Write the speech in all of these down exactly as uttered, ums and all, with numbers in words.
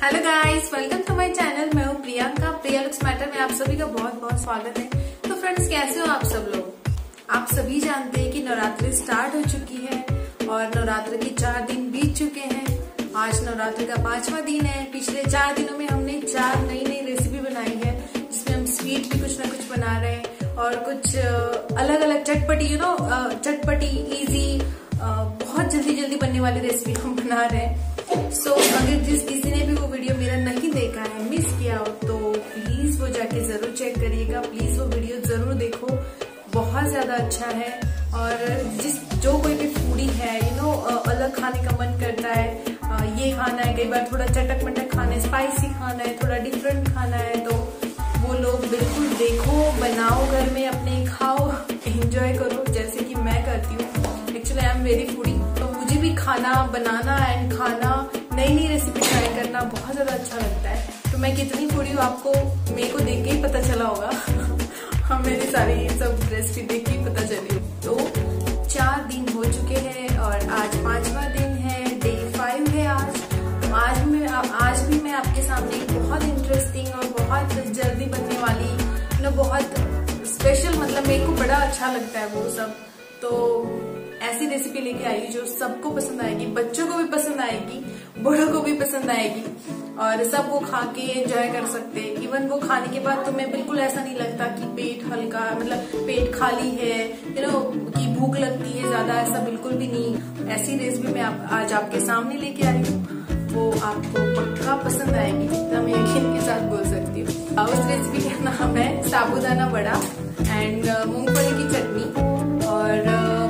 Hello guys, welcome to my channel. मैं हूँ प्रियंका। प्रिया looks matter में आप सभी का बहुत बहुत स्वागत है। तो फ्रेंड्स, कैसे हो आप सब लोग? आप सभी जानते हैं कि नवरात्रि स्टार्ट हो चुकी है और नवरात्र के चार दिन बीत चुके हैं। आज नवरात्र का पांचवा दिन है। पिछले चार दिनों में हमने चार नई नई रेसिपी बनाई है, जिसमें हम स्वीट भी कुछ ना कुछ बना रहे हैं और कुछ अलग अलग चटपटी यू नो चटपटी इजी बहुत जल्दी जल्दी बनने वाली रेसिपी हम बना रहे हैं। सो so, अगर जिस किसी ने भी वो वीडियो मेरा नहीं देखा है, मिस किया हो, तो प्लीज वो जाके जरूर चेक करिएगा। प्लीज वो वीडियो जरूर देखो, बहुत ज्यादा अच्छा है। और जिस जो कोई भी फूडी है यू नो अलग खाने का मन करता है, ये खाना है, कई बार थोड़ा चटक मटक खाना है, स्पाइसी खाना है, थोड़ा डिफरेंट खाना है, तो वो लोग बिल्कुल देखो, बनाओ, घर में अपने खाओ, एंजॉय करो जैसे कि मैं करती हूँ। Actually I am very foodie, तो मुझे भी खाना बनाना एंड खाना नई नई रेसिपी ट्राई करना बहुत ज्यादा अच्छा लगता है। तो मैं कितनी फूडी हूँ आपको मेरे को देख के ही पता चला होगा। हम मेरी सारी ये सब रेसिपी देख के ही पता चली। तो चार दिन हो चुके हैं और आज पांचवा दिन है, डे फाइव है आज। तो आज मैं आज भी मैं आपके सामने बहुत इंटरेस्टिंग और बहुत जल्दी बनने वाली यू नो बहुत स्पेशल, मतलब मेरे को बड़ा अच्छा लगता है वो सब, तो ऐसी रेसिपी लेके आई जो सबको पसंद आएगी, बच्चों को भी पसंद आएगी, बड़ों को भी पसंद आएगी और सब वो खा के एंजॉय कर सकते हैं। इवन वो खाने के बाद तुम्हें बिल्कुल ऐसा नहीं लगता कि पेट हल्का, मतलब पेट खाली है यू नो कि भूख लगती है ज्यादा, ऐसा बिल्कुल भी नहीं। ऐसी रेसिपी मैं आप, आज आपके सामने लेके आई हूँ, वो आपको पक्का पसंद आएगी, जितना मैं यकीन के साथ बोल सकती हूँ। उस रेसिपी का नाम है साबूदाना वड़ा एंड मूंगफली की चटनी। और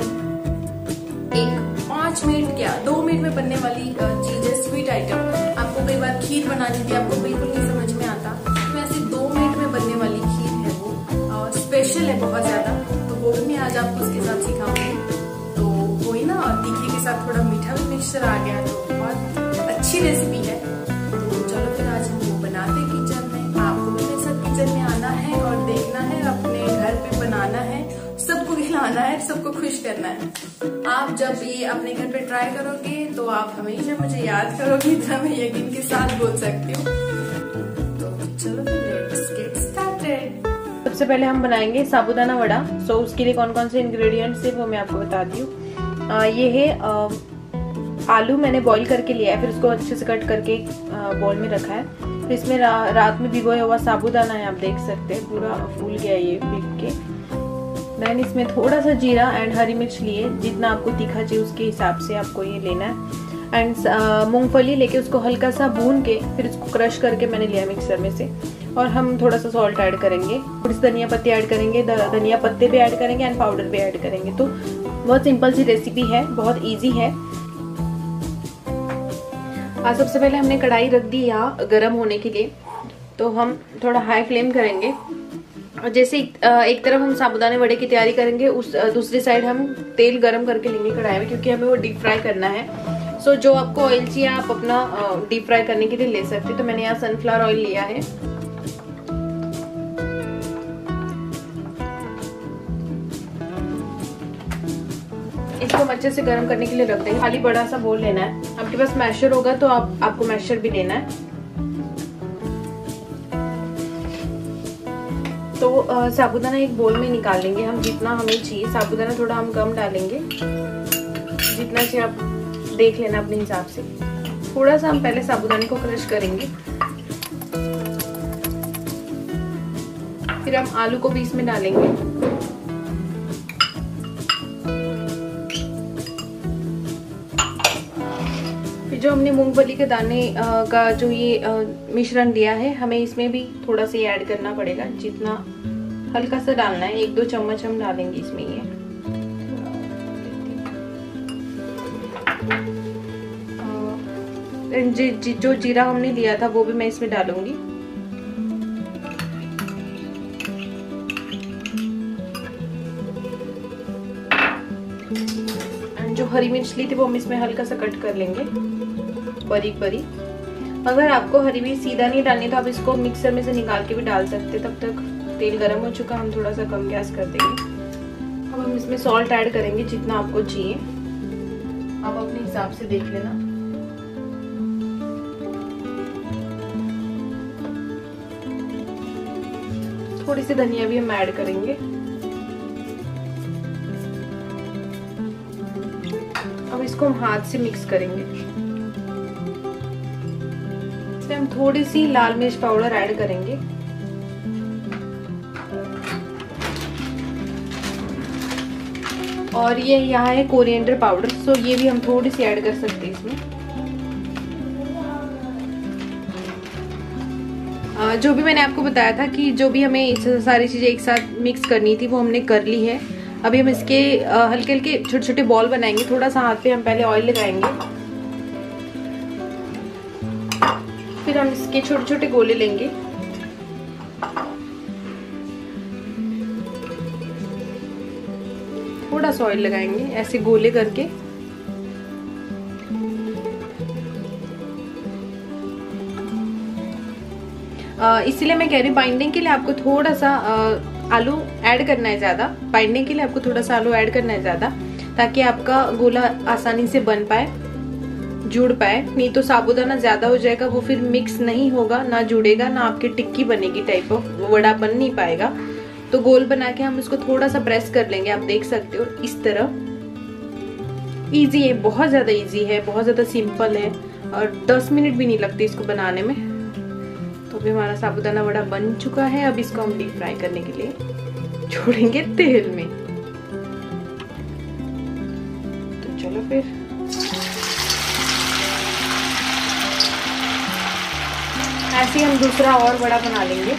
एक पांच मिनट क्या दो मिनट में बनने वाली चीज है, स्वीट आइटम। आपको कई बार खीर बनानी थी, आपको बिल्कुल नहीं समझ में आता, तो ऐसे दो मिनट में बनने वाली खीर है वो, और स्पेशल है बहुत ज्यादा। तो वो भी मैं आज आपको उसके साथ सिखाऊंगी। तो वही ना, तीखे के साथ थोड़ा मीठा भी मिक्सचर आ गया, तो बहुत अच्छी रेसिपी है। तो चलो फिर आज हम वो बनाते किचन में। आपको भी मेरे साथ किचन में आना है और देखना है, अपने घर पे बनाना है, सबको खिलाना है, सबको खुश करना है। आप जब ये अपने घर पे ट्राई करोगे तो आप हमेशा मुझे याद करोगे, इतना मैं यकीन के साथ बोल सकती हूँ। तो चलो लेट्स गेट स्टार्टेड। सबसे पहले हम बनाएंगे साबूदाना वड़ा। सो उसके लिए कौन कौन से इंग्रेडिएंट्स है वो मैं आपको बताती हूँ। ये है आ, आलू मैंने बॉईल करके लिया है, फिर उसको अच्छे से कट करके बॉल में रखा है। फिर इसमें रा, रात में भिगोया हुआ साबूदाना है, आप देख सकते हैं पूरा फूल गया ये भीग के। मैंने इसमें थोड़ा सा जीरा एंड हरी मिर्च लिए, जितना आपको तीखा चाहिए उसके हिसाब से आपको ये लेना है। एंड मूंगफली लेके उसको हल्का सा भून के फिर उसको क्रश करके मैंने लिया मिक्सर में से। और हम थोड़ा सा सॉल्ट ऐड करेंगे, थोड़ी सी धनिया पत्ती ऐड करेंगे, धनिया पत्ते भी ऐड करेंगे एंड पाउडर भी ऐड करेंगे। तो बहुत सिंपल सी रेसिपी है, बहुत ईजी है। आज सबसे पहले हमने कढ़ाई रख दी यहाँ गर्म होने के लिए। तो हम थोड़ा हाई फ्लेम करेंगे और जैसे एक तरफ हम साबूदाने वड़े की तैयारी करेंगे, उस दूसरी साइड हम तेल गरम करके लेंगे कढ़ाई में, क्योंकि हमें वो डीप फ्राई करना है। सो so, जो आपको ऑयल चाहिए आप अपना डीप फ्राई करने के लिए ले सकते हैं। तो मैंने यहाँ सनफ्लावर ऑयल लिया है। इसको हम अच्छे से गर्म करने के लिए रख देंगे। खाली बड़ा सा बोल लेना है, आपके पास मैशर होगा तो आप आपको मैशर भी लेना है। तो साबूदाना एक बोल में निकाल लेंगे हम, जितना हमें चाहिए। साबूदाना थोड़ा हम कम डालेंगे, जितना चाहिए आप देख लेना अपने हिसाब से। थोड़ा सा हम पहले साबूदाने को क्रश करेंगे, फिर हम आलू को भी इसमें डालेंगे। फिर जो हमने मूंगफली के दाने का जो ये मिश्रण दिया है, हमें इसमें भी थोड़ा सा ऐड करना पड़ेगा, जितना हल्का सा डालना है। एक दो चम्मच हम डालेंगे इसमें ये। जी, जी, जो जीरा हमने लिया था वो भी मैं इसमें डालूंगी। जो हरी मिर्च ली थी वो हम इसमें हल्का सा कट कर लेंगे बारीक बारीक। अगर आपको हरी मिर्च सीधा नहीं डालनी तो आप इसको मिक्सर में से निकाल के भी डाल सकते। तब तक तेल गरम हो चुका, हम थोड़ा सा कम गैस कर देंगे। अब हम इसमें सॉल्ट ऐड करेंगे जितना आपको चाहिए, आप अपने हिसाब से देख लेना। थोड़ी सी धनिया भी हम ऐड करेंगे। अब इसको हम हाथ से मिक्स करेंगे। इसमें हम थोड़ी सी लाल मिर्च पाउडर ऐड करेंगे। और ये यहाँ है कोरिएंडर पाउडर, सो ये भी हम थोड़ी सी ऐड कर सकते हैं इसमें। आ, जो भी मैंने आपको बताया था कि जो भी हमें सारी चीजें एक साथ मिक्स करनी थी वो हमने कर ली है। अभी हम इसके हल्के हल्के छोटे छोटे बॉल बनाएंगे। थोड़ा सा हाथ पे हम पहले ऑयल लगाएंगे, फिर हम इसके छोटे छोटे गोले लेंगे। थोड़ा सा ऑयल लगाएंगे ऐसे गोले करके। इसीलिए मैं कह रही हूँ बाइंडिंग के लिए आपको थोड़ा सा आ, आलू ऐड करना है ज्यादा। बाइंडिंग के लिए आपको थोड़ा सा आलू ऐड करना है ज्यादा, ताकि आपका गोला आसानी से बन पाए, जुड़ पाए। नहीं तो साबूदाना ज्यादा हो जाएगा, वो फिर मिक्स नहीं होगा, ना जुड़ेगा, ना आपकी टिक्की बनेगी टाइप ऑफ, वड़ा बन नहीं पाएगा। तो गोल बना के हम इसको थोड़ा सा प्रेस कर लेंगे। आप देख सकते हो इस तरह। इजी है, बहुत ज्यादा इजी है, बहुत ज्यादा सिंपल है और दस मिनट भी नहीं लगते इसको बनाने में। तो अभी हमारा साबूदाना वड़ा बन चुका है। अब इसको हम डीप फ्राई करने के लिए छोड़ेंगे तेल में। तो चलो फिर ऐसे ही हम दूसरा और वड़ा बना लेंगे।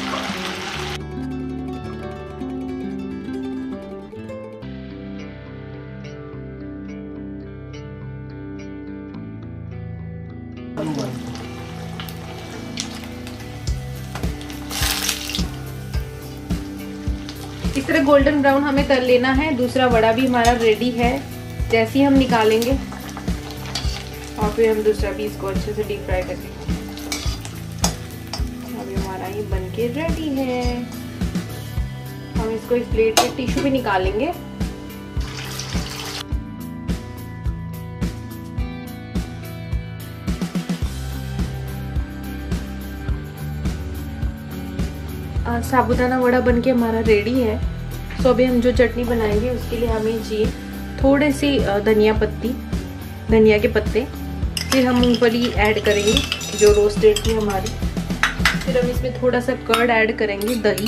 इस तरह गोल्डन ब्राउन हमें तल लेना है। दूसरा वड़ा भी हमारा रेडी है। जैसे ही हम निकालेंगे और फिर हम दूसरा भी इसको अच्छे से डीप फ्राई करेंगे। अभी हमारा ये बनके रेडी है। हम इसको इस प्लेट पे टिश्यू भी निकालेंगे। साबूदाना वड़ा बनके हमारा रेडी है। सो अभी हम जो चटनी बनाएंगे उसके लिए हमें चाहिए थोड़े सी धनिया पत्ती, धनिया के पत्ते, फिर हम मूंगफली ऐड करेंगे जो रोस्टेड थी हमारी, फिर हम इसमें थोड़ा सा कर्ड ऐड करेंगे, दही,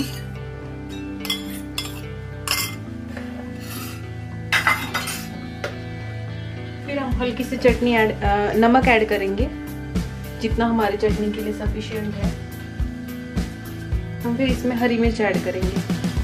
फिर हम हल्की सी चटनी ऐड, नमक ऐड करेंगे जितना हमारी चटनी के लिए सफिशिएंट है। हम फिर इसमें हरी मिर्च ऐड करेंगे।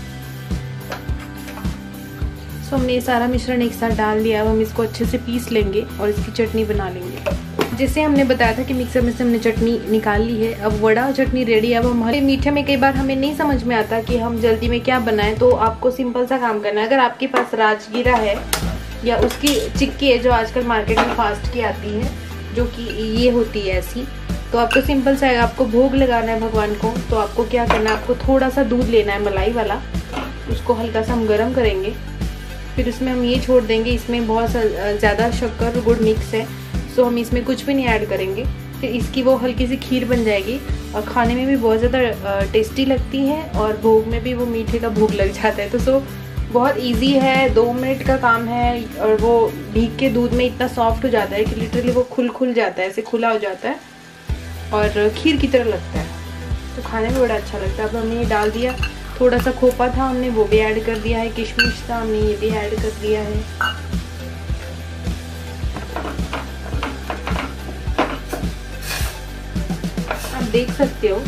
सो हमने ये सारा मिश्रण एक साथ डाल दिया। अब हम इसको अच्छे से पीस लेंगे और इसकी चटनी बना लेंगे। जैसे हमने बताया था कि मिक्सर में से हमने चटनी निकाल ली है। अब वड़ा चटनी रेडी है। अब हमारे मीठे में कई बार हमें नहीं समझ में आता कि हम जल्दी में क्या बनाएं, तो आपको सिंपल सा काम करना है। अगर आपके पास राजगीरा है या उसकी चिक्की है जो आजकल मार्केट में फास्ट की आती है, जो कि ये होती है ऐसी, तो आपको सिंपल सा है, आपको भोग लगाना है भगवान को। तो आपको क्या करना है, आपको थोड़ा सा दूध लेना है मलाई वाला, उसको हल्का सा हम गर्म करेंगे, फिर उसमें हम ये छोड़ देंगे। इसमें बहुत ज़्यादा शक्कर गुड़ मिक्स है, सो हम इसमें कुछ भी नहीं ऐड करेंगे। फिर इसकी वो हल्की सी खीर बन जाएगी और खाने में भी बहुत ज़्यादा टेस्टी लगती है और भोग में भी वो मीठे का भोग लग जाता है। तो सो बहुत इजी है, दो मिनट का काम है और वो भीग के दूध में इतना सॉफ्ट हो जाता है कि लिटरली वो खुल खुल जाता है, ऐसे खुला हो जाता है और खीर की तरह लगता है। तो खाने में बड़ा अच्छा लगता है। अब हमने ये डाल दिया। थोड़ा सा खोपा था हमने वो भी ऐड कर दिया है, किशमिश था हमने ये भी ऐड कर दिया है। आप देख सकते हो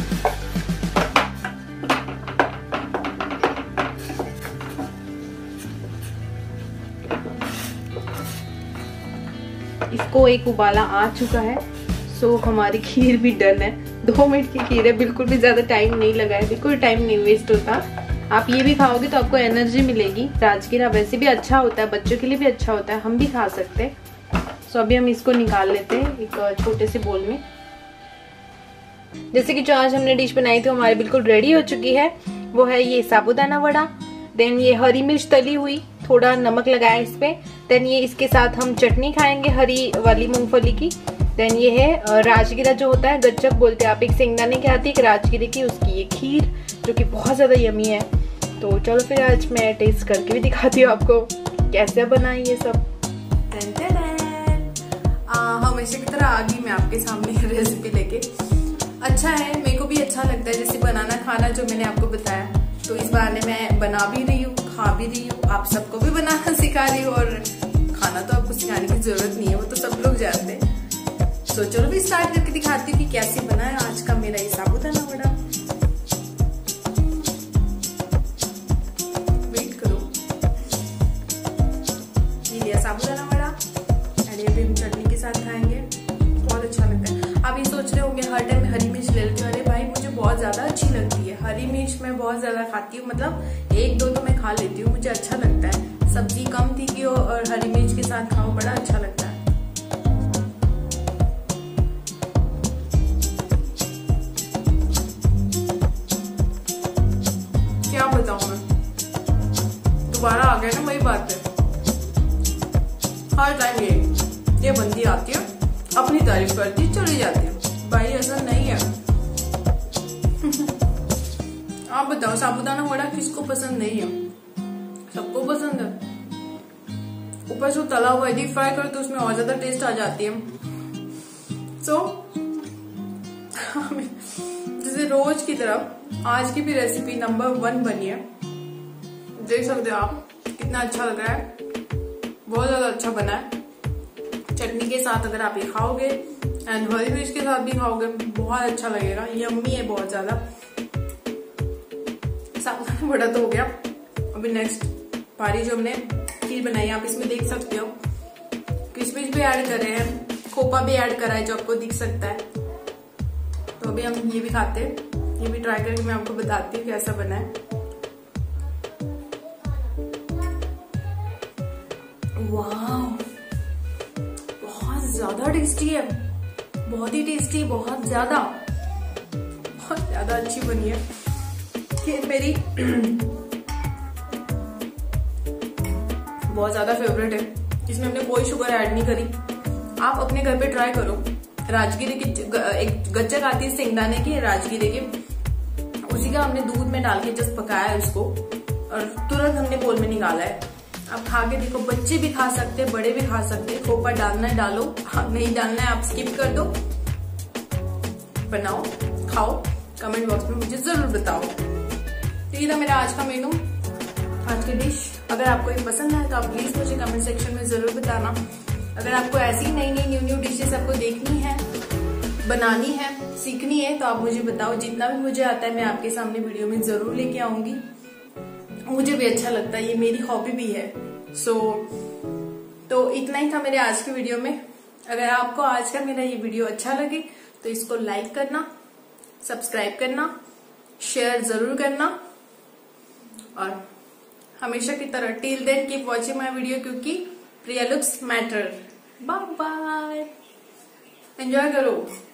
इसको एक उबाला आ चुका है। सो हमारी खीर भी डन है। दो मिनट की खीर है, बिल्कुल भी ज्यादा टाइम नहीं लगा है, बिल्कुल टाइम नहीं वेस्ट होता। आप ये भी खाओगे तो आपको एनर्जी मिलेगी। राजगीरा वैसे भी अच्छा होता है, बच्चों के लिए भी अच्छा होता है, हम भी खा सकते हैं। सो अभी हम इसको निकाल लेते हैं एक छोटे से बोल में। जैसे कि जो आज हमने डिश बनाई थी हमारी बिल्कुल रेडी हो चुकी है। वो है ये साबूदाना वड़ा, देन ये हरी मिर्च तली हुई, थोड़ा नमक लगाया इस पे, देन ये इसके साथ हम चटनी खाएंगे हरी वाली मूंगफली की, देन ये है राजगिरा जो होता है, गज्जक बोलते हैं आप, एक सिंगदाने की आती है, एक राजगिरे की, उसकी ये खीर जो कि बहुत ज़्यादा यमी है। तो चलो फिर आज मैं टेस्ट करके भी दिखाती हूँ आपको कैसे बनाए ये सब। हमेशा की तरह आ गई मैं आपके सामने रेसिपी लेके। अच्छा है, मेरे को भी अच्छा लगता है जैसे बनाना खाना जो मैंने आपको बताया, तो इस बहाने मैं बना भी रही हूँ, खा भी रही हूँ, आप सबको भी बनाना सिखा रही हूँ। और खाना तो आपको सिखाने की जरूरत नहीं है, वो तो सब लोग जानते हैं। तो चलो भी स्टार्ट करके दिखाती हूँ कि कैसे बना है आज का मेरा ये साबूदाना वड़ा। वेट करो। ये लिया साबूदाना वड़ा, और ये भी हम चटनी के साथ खाएंगे, बहुत अच्छा लगता है। आप ये सोच रहे होंगे हर टाइम हरी मिर्च ले लेती हूँ। अरे भाई, मुझे बहुत ज्यादा अच्छी लगती है हरी मिर्च, मैं बहुत ज्यादा खाती हूँ, मतलब एक दो तो मैं खा लेती हूँ, मुझे अच्छा लगता है। सब्जी कम तीखी हो और हरी मिर्च के साथ खाओ, बड़ा अच्छा लगता है। क्या बताऊं मैं, दोबारा आ गया ना वही बात है, हर टाइम ये ये बंदी आती है, अपनी तारीफ करती चली जाती है। भाई ऐसा नहीं है। आप बताओ साबूदाना वड़ा किसको पसंद नहीं है? सबको पसंद है। ऊपर से तला हुआ डीप फ्राई करो तो उसमें और ज्यादा टेस्ट आ जाती है। सो जैसे रोज की तरह आज की भी रेसिपी नंबर वन बनी है। देख सकते हो आप कितना अच्छा लग रहा है, बहुत ज्यादा अच्छा बना है। चटनी के साथ अगर आप ये खाओगे एंड हरी मिर्च के साथ भी खाओगे बहुत अच्छा लगेगा। यम्मी है बहुत ज्यादा। साबूदाना वड़ा तो हो गया। अभी नेक्स्ट पारी जो हमने खीर बनाई, आप इसमें देख सकते हो किशमिश भी ऐड कर रहे हैं, खोपा भी ऐड करा है जो आपको दिख सकता है। तो अभी हम ये भी खाते हैं, ये भी ट्राई करके मैं आपको बताती हूँ कैसा बना है। वाह, बहुत ज्यादा टेस्टी है, बहुत ही टेस्टी, बहुत ज्यादा बहुत ज्यादा अच्छी बनी है खीर मेरी। बहुत ज्यादा फेवरेट है। इसमें हमने कोई शुगर ऐड नहीं करी। आप अपने घर पे ट्राई करो। राजगिरे की एक गज्जक आती है सिंगदाने की, राजगिरे के, उसी का हमने दूध में डाल के जस्ट पकाया है उसको और तुरंत हमने बोल में निकाला है। आप खा के देखो, बच्चे भी खा सकते हैं, बड़े भी खा सकते हैं। खोपा डालना है डालो, नहीं डालना है आप स्किप कर दो। बनाओ, खाओ, कमेंट बॉक्स में मुझे जरूर बताओ। तो ये था मेरा आज का मेनू, आज की डिश। अगर आपको ये पसंद आए तो आप प्लीज मुझे कमेंट सेक्शन में जरूर बताना। अगर आपको ऐसी नई नई न्यू न्यू डिशेस आपको देखनी है, बनानी है, सीखनी है तो आप मुझे बताओ। जितना भी मुझे आता है मैं आपके सामने वीडियो में जरूर लेके आऊंगी। मुझे भी अच्छा लगता है, ये मेरी हॉबी भी है। सो so, तो इतना ही था मेरे आज की वीडियो में। अगर आपको आज का मेरा ये वीडियो अच्छा लगे तो इसको लाइक करना, सब्सक्राइब करना, शेयर जरूर करना और हमेशा की तरह till then keep watching my video, क्योंकि Priya looks matter. Bye bye, enjoy करो।